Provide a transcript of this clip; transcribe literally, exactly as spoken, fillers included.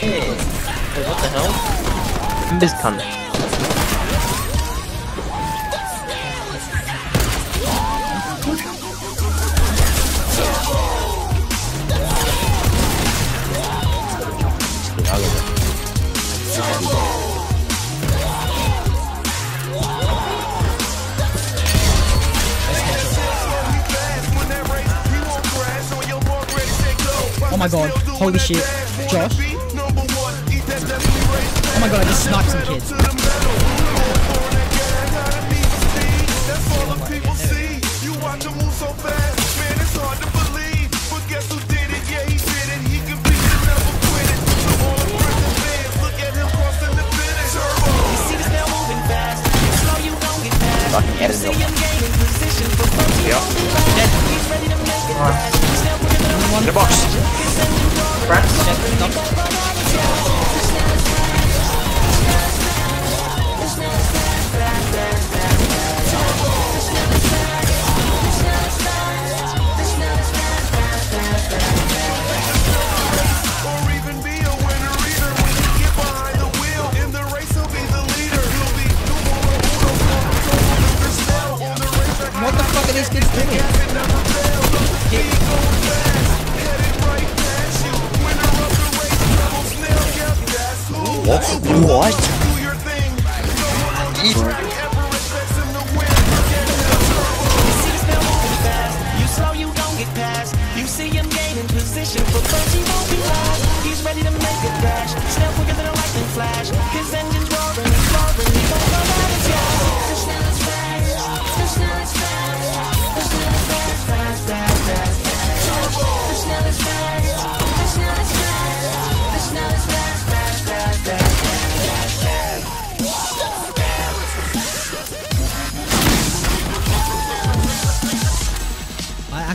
Wait, what the hell? I'm this cunt. Oh my god, holy shit. Josh? Oh my god, I just sniped some kids. Fucking get it. Yep. In the box. What the fuck are these kids doing? What? What? You slow, you don't get past. You see him gaining position, but first he won't be lost.